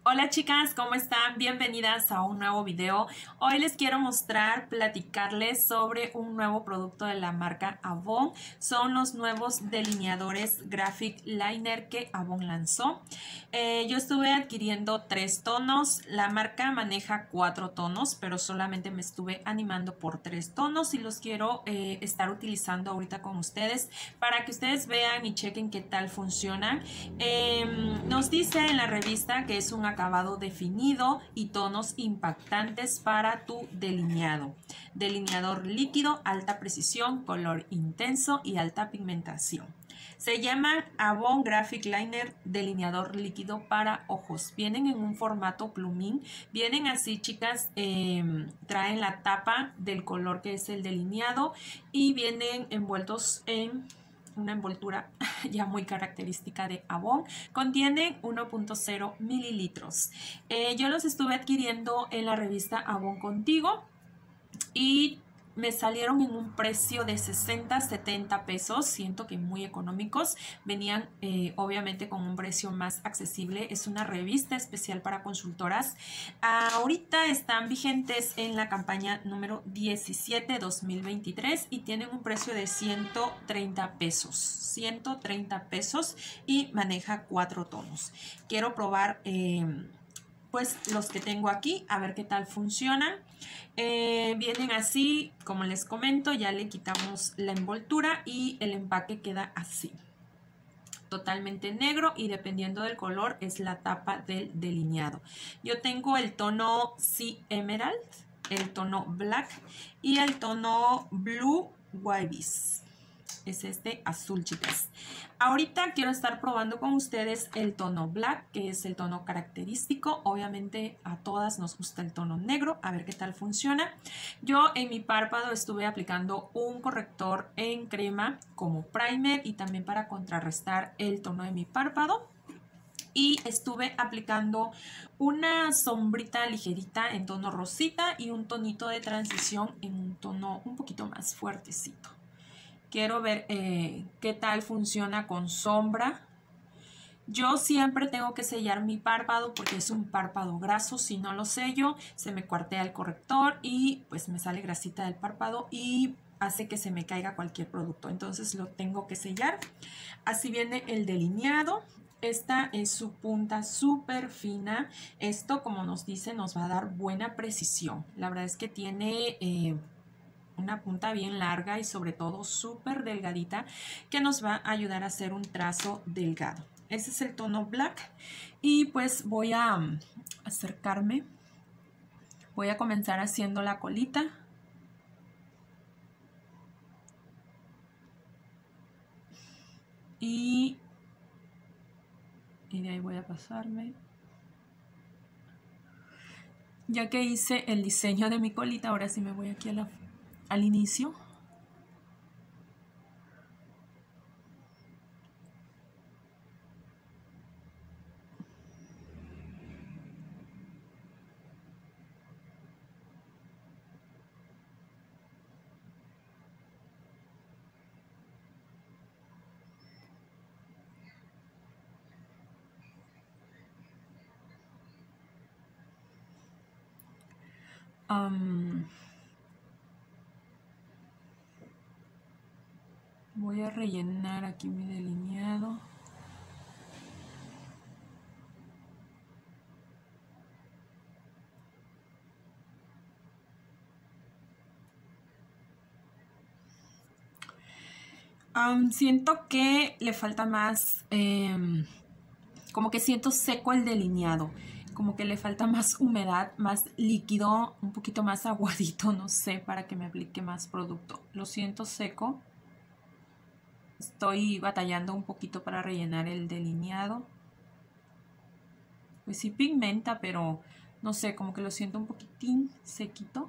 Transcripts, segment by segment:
Hola chicas, ¿cómo están? Bienvenidas a un nuevo video. Hoy les quiero platicarles sobre un nuevo producto de la marca Avon. Son los nuevos delineadores Graphic Liner que Avon lanzó. Yo estuve adquiriendo 3 tonos. La marca maneja 4 tonos, pero solamente me estuve animando por 3 tonos y los quiero estar utilizando ahorita con ustedes para que ustedes vean y chequen qué tal funcionan. Nos dice en la revista que es un acabado definido y tonos impactantes para tu delineado. Delineador líquido, alta precisión, color intenso y alta pigmentación. Se llama Avon Graphic Liner delineador líquido para ojos. Vienen en un formato plumín. Vienen así, chicas. Traen la tapa del color que es el delineado y vienen envueltos en una envoltura ya muy característica de Avon. Contienen 1.0 mililitros. Yo los estuve adquiriendo en la revista Avon Contigo y me salieron en un precio de 60, 70 pesos. Siento que muy económicos. Venían obviamente con un precio más accesible. Es una revista especial para consultoras. Ahorita están vigentes en la campaña número 17 2023 y tienen un precio de 130 pesos. 130 pesos y maneja 4 tonos. Quiero probar pues los que tengo aquí, a ver qué tal funcionan. Vienen así, como les comento, ya le quitamos la envoltura y el empaque queda así, totalmente negro, y dependiendo del color es la tapa del delineado. Yo tengo el tono Sea Emerald, el tono Black y el tono Blue Waves. Es este azul, chicas. Ahorita quiero estar probando con ustedes el tono Black, que es el tono característico. Obviamente a todas nos gusta el tono negro. A ver qué tal funciona. Yo en mi párpado estuve aplicando un corrector en crema como primer y también para contrarrestar el tono de mi párpado. Y estuve aplicando una sombrita ligerita en tono rosita y un tonito de transición en un tono un poquito más fuertecito. Quiero ver qué tal funciona con sombra. Yo siempre tengo que sellar mi párpado porque es un párpado graso. Si no lo sello, se me cuartea el corrector y pues me sale grasita del párpado y hace que se me caiga cualquier producto. Entonces lo tengo que sellar. Así viene el delineado. Esta es su punta súper fina. Esto, como nos dice, nos va a dar buena precisión. La verdad es que tiene una punta bien larga y sobre todo súper delgadita que nos va a ayudar a hacer un trazo delgado. Ese es el tono Black y pues voy a acercarme. Voy a comenzar haciendo la colita. Y de ahí voy a pasarme. Ya que hice el diseño de mi colita, ahora sí me voy aquí al inicio. Voy a rellenar aquí mi delineado. Siento que le falta más, como que siento seco el delineado, como que le falta más humedad, más líquido, un poquito más aguadito, no sé, para que me aplique más producto. Lo siento seco. Estoy batallando un poquito para rellenar el delineado. Pues sí pigmenta, pero no sé, como que lo siento un poquitín sequito.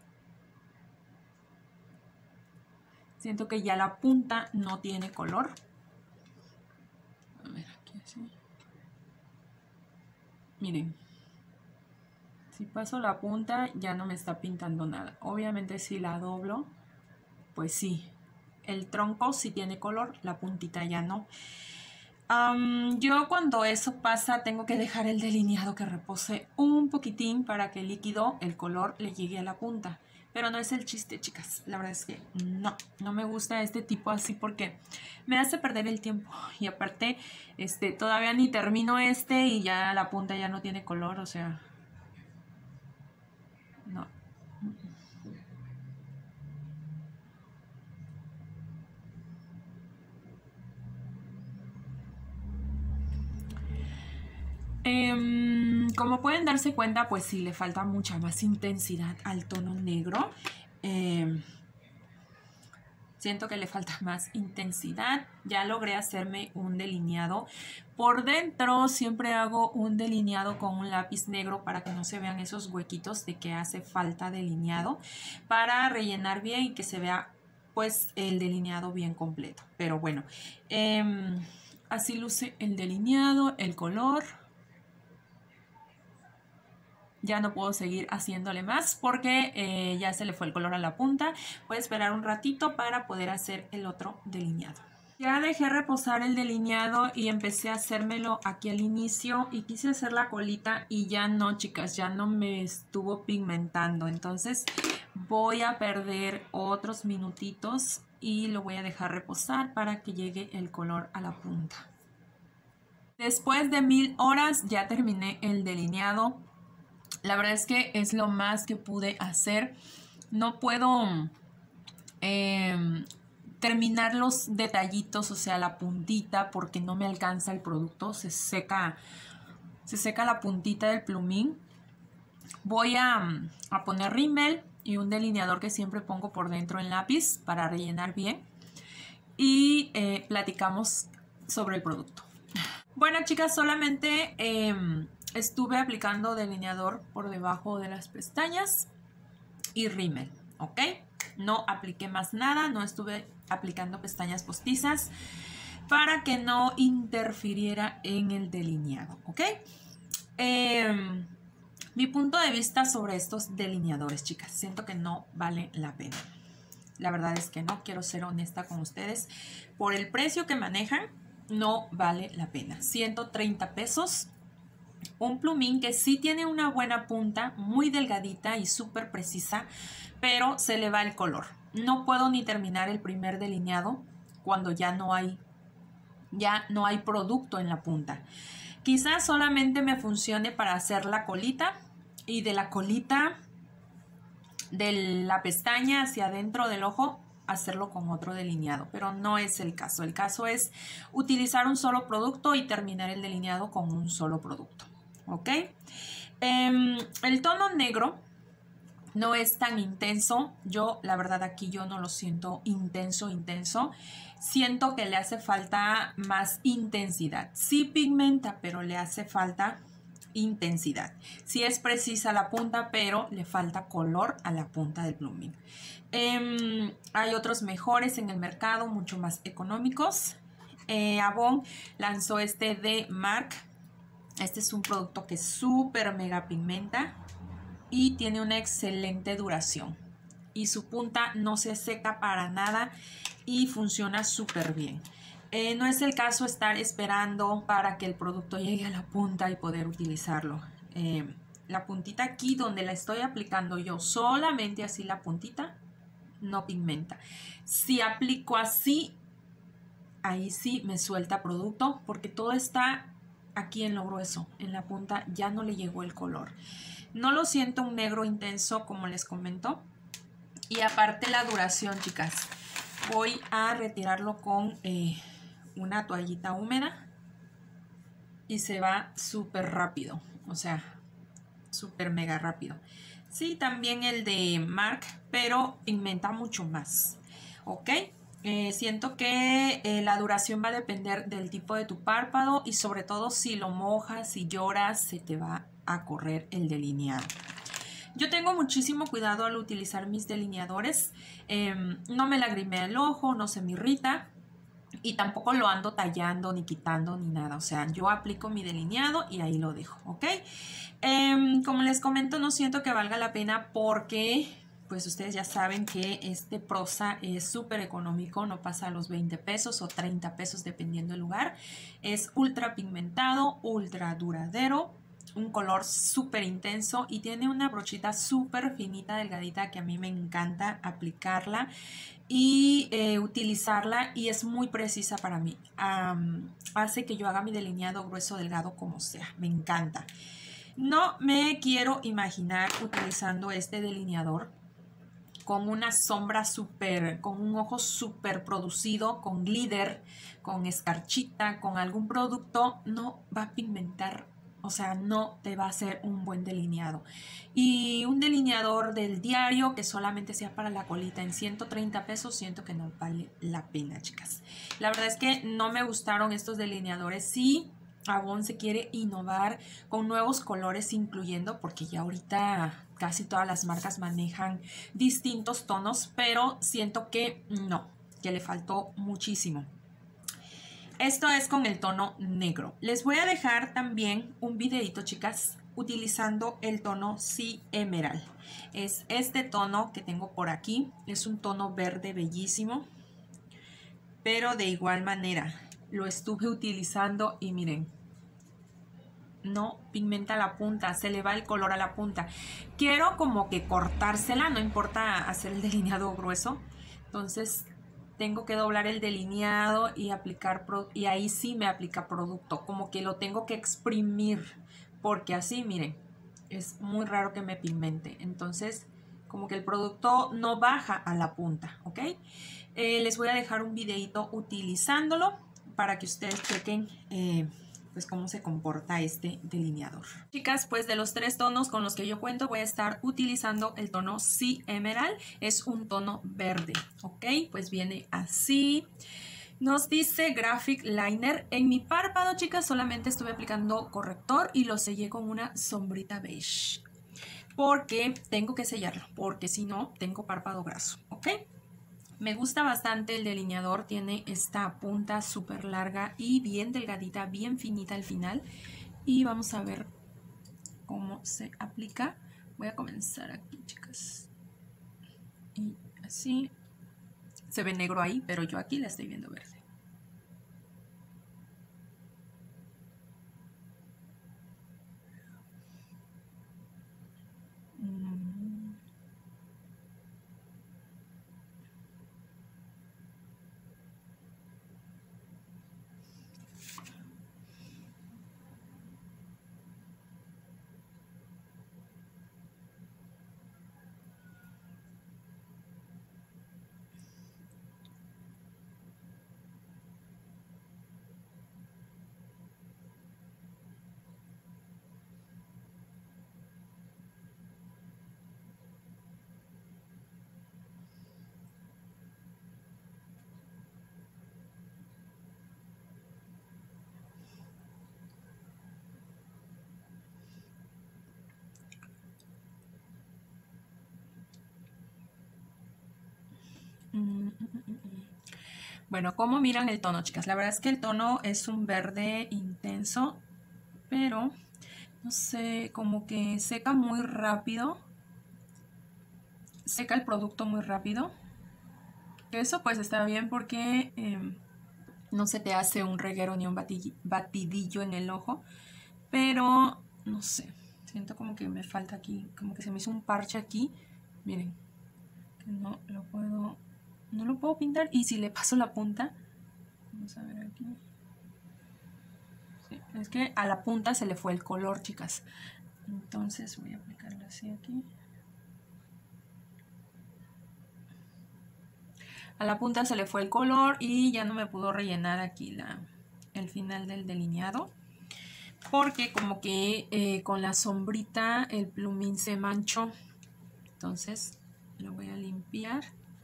Siento que ya la punta no tiene color. A ver, aquí así. Miren. Si paso la punta ya no me está pintando nada. Obviamente si la doblo, pues sí. El tronco sí tiene color, la puntita ya no. Yo cuando eso pasa tengo que dejar el delineado que repose un poquitín para que el líquido, el color, le llegue a la punta. Pero no es el chiste, chicas. La verdad es que no me gusta este tipo así porque me hace perder el tiempo. Y aparte, todavía ni termino y ya la punta ya no tiene color, o sea, no. Como pueden darse cuenta, pues sí le falta mucha más intensidad al tono negro. Siento que le falta más intensidad. Ya logré hacerme un delineado. Por dentro siempre hago un delineado con un lápiz negro para que no se vean esos huequitos de que hace falta delineado. Para rellenar bien y que se vea pues el delineado bien completo. Pero bueno, así luce el delineado, el color. Ya no puedo seguir haciéndole más porque ya se le fue el color a la punta. Voy a esperar un ratito para poder hacer el otro delineado. Ya dejé reposar el delineado y empecé a hacérmelo aquí al inicio y quise hacer la colita y ya no, chicas, ya no me estuvo pigmentando. Entonces voy a perder otros minutitos y lo voy a dejar reposar para que llegue el color a la punta. Después de 1000 horas ya terminé el delineado. La verdad es que es lo más que pude hacer. No puedo terminar los detallitos, o sea, la puntita, porque no me alcanza el producto. Se seca la puntita del plumín. Voy a poner rímel y un delineador que siempre pongo por dentro en lápiz para rellenar bien. Y platicamos sobre el producto. Bueno, chicas, solamente estuve aplicando delineador por debajo de las pestañas y rímel, ¿ok? No apliqué más nada, no estuve aplicando pestañas postizas para que no interfiriera en el delineado, ¿ok? Mi punto de vista sobre estos delineadores, chicas, siento que no vale la pena. La verdad es que no, quiero ser honesta con ustedes. Por el precio que manejan, no vale la pena. 130 pesos. Un plumín que sí tiene una buena punta, muy delgadita y súper precisa, pero se le va el color. No puedo ni terminar el primer delineado cuando ya no hay producto en la punta. Quizás solamente me funcione para hacer la colita y de la colita de la pestaña hacia adentro del ojo hacerlo con otro delineado, pero no es el caso. El caso es utilizar un solo producto y terminar el delineado con un solo producto, ¿ok? El tono negro no es tan intenso. Yo, la verdad, aquí yo no lo siento intenso. Siento que le hace falta más intensidad. Sí pigmenta, pero le hace falta intensidad. Sí es precisa la punta, pero le falta color a la punta del plumín. Hay otros mejores en el mercado, mucho más económicos. Avon lanzó este de MAC. Este es un producto que súper mega pigmenta y tiene una excelente duración. Y su punta no se seca para nada y funciona súper bien. No es el caso estar esperando para que el producto llegue a la punta y poder utilizarlo. La puntita aquí donde la estoy aplicando yo, solamente así la puntita, no pigmenta. Si aplico así, ahí sí me suelta producto porque todo está aquí en lo grueso. En la punta ya no le llegó el color. No lo siento un negro intenso como les comento. Y aparte la duración, chicas. Voy a retirarlo con una toallita húmeda y se va súper rápido, o sea, súper mega rápido. Sí, también el de MAC, pero pigmenta mucho más, ¿ok? Siento que la duración va a depender del tipo de tu párpado y sobre todo si lo mojas, si lloras, se te va a correr el delineado. Yo tengo muchísimo cuidado al utilizar mis delineadores. No me lagrimea el ojo, no se me irrita. Y tampoco lo ando tallando, ni quitando, ni nada. O sea, yo aplico mi delineado y ahí lo dejo, ¿ok? Como les comento, no siento que valga la pena porque pues ustedes ya saben que este Prosa es súper económico, no pasa a los 20 pesos o 30 pesos dependiendo del lugar. Es ultra pigmentado, ultra duradero, un color súper intenso y tiene una brochita súper finita, delgadita, que a mí me encanta aplicarla y utilizarla, y es muy precisa para mí. Hace que yo haga mi delineado grueso, delgado, como sea. Me encanta. No me quiero imaginar utilizando este delineador con una sombra súper, con un ojo súper producido, con glitter, con escarchita, con algún producto. No va a pigmentar, o sea, no te va a hacer un buen delineado. Y un delineador del diario que solamente sea para la colita en 130 pesos, siento que no vale la pena, chicas. La verdad es que no me gustaron estos delineadores. Sí, Avon se quiere innovar con nuevos colores, incluyendo, porque ya ahorita casi todas las marcas manejan distintos tonos, pero siento que no, que le faltó muchísimo. Esto es con el tono negro. Les voy a dejar también un videito, chicas, utilizando el tono Sea Emerald. Es este tono que tengo por aquí. Es un tono verde bellísimo, pero de igual manera lo estuve utilizando y miren, no pigmenta la punta, se le va el color a la punta. Quiero como que cortársela, no importa hacer el delineado grueso. Entonces tengo que doblar el delineado y aplicar, y ahí sí me aplica producto, como que lo tengo que exprimir, porque así, miren, es muy raro que me pigmente. Entonces como que el producto no baja a la punta, ¿ok? Les voy a dejar un videito utilizándolo para que ustedes chequen pues cómo se comporta este delineador. Chicas, pues de los tres tonos con los que yo cuento, voy a estar utilizando el tono Sea Emerald. Es un tono verde, ¿ok? Pues viene así. Nos dice Graphic Liner. En mi párpado, chicas, solamente estuve aplicando corrector y lo sellé con una sombrita beige, porque tengo que sellarlo, porque si no, tengo párpado graso, ¿ok? Me gusta bastante el delineador, tiene esta punta súper larga y bien delgadita, bien finita al final. Y vamos a ver cómo se aplica. Voy a comenzar aquí, chicas. Y así. Se ve negro ahí, pero yo aquí la estoy viendo verde. Bueno, ¿cómo miran el tono, chicas? La verdad es que el tono es un verde intenso, pero no sé, como que seca muy rápido. Seca el producto muy rápido. Eso pues está bien porque no se te hace un reguero ni un batidillo en el ojo, pero no sé, siento como que me falta aquí, como que se me hizo un parche aquí. Miren, que no lo puedo pintar, y si le paso la punta, vamos a ver aquí. Sí, es que a la punta se le fue el color, chicas. Entonces voy a aplicarlo así aquí. A la punta se le fue el color y ya no me pudo rellenar aquí el final del delineado, porque como que con la sombrita el plumín se manchó. Entonces lo voy a limpiar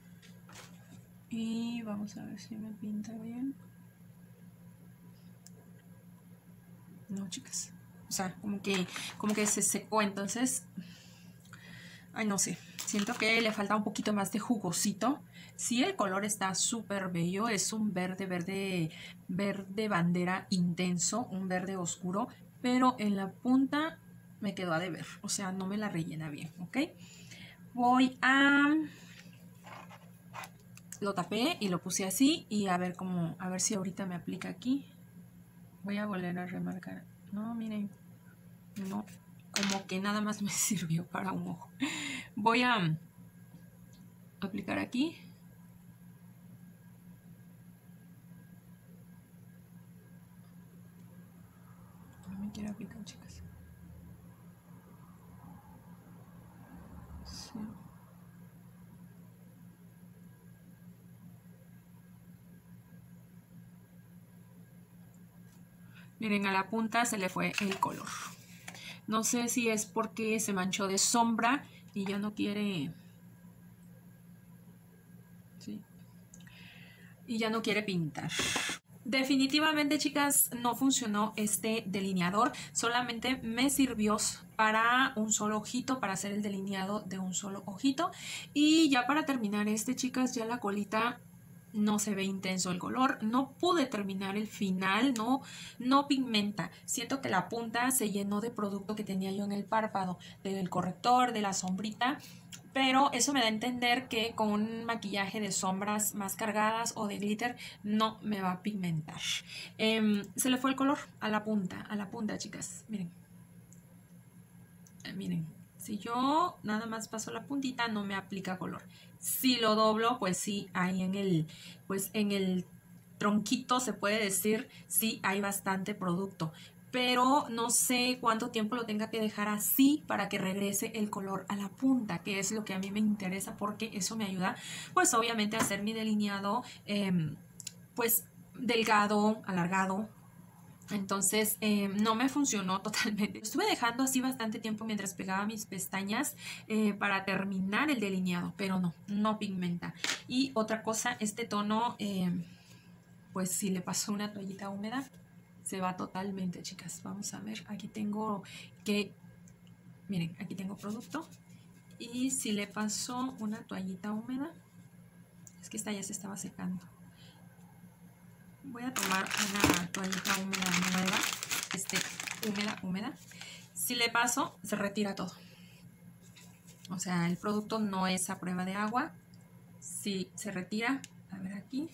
y vamos a ver si me pinta bien. No, chicas, o sea, como que se secó. Entonces, ay, no sé, siento que le falta un poquito más de jugosito. Sí, el color está súper bello, es un verde bandera intenso, un verde oscuro, pero en la punta me quedó a deber, o sea, no me la rellena bien, ¿ok? Voy a... Lo tapé y lo puse así y a ver cómo, a ver si ahorita me aplica aquí. Voy a volver a remarcar. No, miren, no, como que nada más me sirvió para un ojo. Voy a aplicar aquí. No me quiero aplicar, chicas. Sí. Miren, a la punta se le fue el color. No sé si es porque se manchó de sombra y ya no quiere... Sí. Y ya no quiere pintar. Definitivamente, chicas, no funcionó este delineador. Solamente me sirvió para un solo ojito, para hacer el delineado de un solo ojito. Y ya para terminar este, chicas, ya la colita no se ve intenso el color. No pude terminar el final, no pigmenta. Siento que la punta se llenó de producto que tenía yo en el párpado, del corrector, de la sombrita. Pero eso me da a entender que con un maquillaje de sombras más cargadas o de glitter no me va a pigmentar. Se le fue el color a la punta, chicas. Miren. Miren, si yo nada más paso la puntita no me aplica color. Si lo doblo, pues sí, ahí en el tronquito se puede decir, sí hay bastante producto. Pero no sé cuánto tiempo lo tenga que dejar así para que regrese el color a la punta, que es lo que a mí me interesa porque eso me ayuda, pues obviamente a hacer mi delineado, pues delgado, alargado. Entonces no me funcionó totalmente. Estuve dejando así bastante tiempo mientras pegaba mis pestañas para terminar el delineado, pero no pigmenta. Y otra cosa, este tono, pues si le paso una toallita húmeda, se va totalmente, chicas. Vamos a ver, aquí tengo miren, aquí tengo producto. Y si le paso una toallita húmeda, es que esta ya se estaba secando. Voy a tomar una toallita húmeda nueva, húmeda. Si le paso, se retira todo. O sea, el producto no es a prueba de agua. Si se retira, a ver aquí,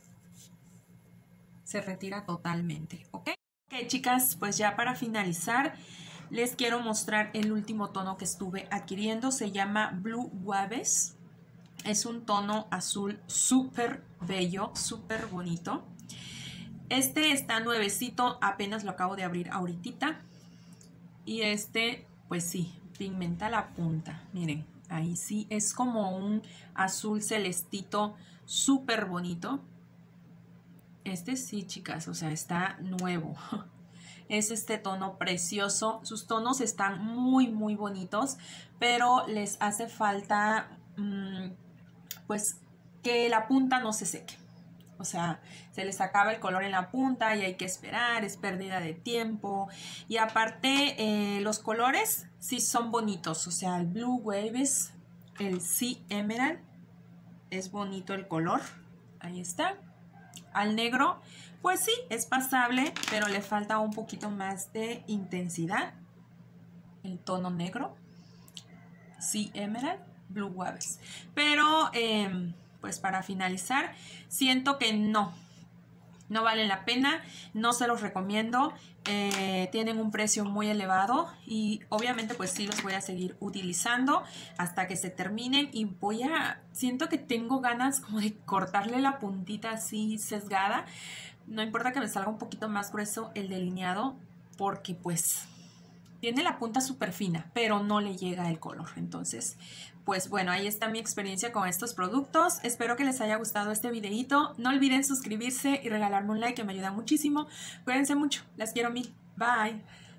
se retira totalmente, ¿ok? Ok, chicas, pues ya para finalizar, les quiero mostrar el último tono que estuve adquiriendo. Se llama Blue Waves. Es un tono azul súper bello, súper bonito. Este está nuevecito, apenas lo acabo de abrir ahorita. Y este, pues sí, pigmenta la punta. Miren, ahí sí, es como un azul celestito súper bonito. Este sí, chicas, o sea, está nuevo. Es este tono precioso. Sus tonos están muy, muy bonitos, pero les hace falta, pues, que la punta no se seque. O sea, se les acaba el color en la punta y hay que esperar, es pérdida de tiempo. Y aparte, los colores sí son bonitos. O sea, el Blue Waves, el Sea Emerald, es bonito el color. Ahí está. Al negro, pues sí, es pasable, pero le falta un poquito más de intensidad. El tono negro, Sea Emerald, Blue Waves. Pero, pues para finalizar, siento que no vale la pena, no se los recomiendo. Tienen un precio muy elevado y obviamente pues sí los voy a seguir utilizando hasta que se terminen y siento que tengo ganas como de cortarle la puntita así sesgada. No importa que me salga un poquito más grueso el delineado porque pues tiene la punta súper fina, pero no le llega el color. Entonces, pues bueno, ahí está mi experiencia con estos productos. Espero que les haya gustado este videito. No olviden suscribirse y regalarme un like que me ayuda muchísimo. Cuídense mucho. Las quiero mil. Bye.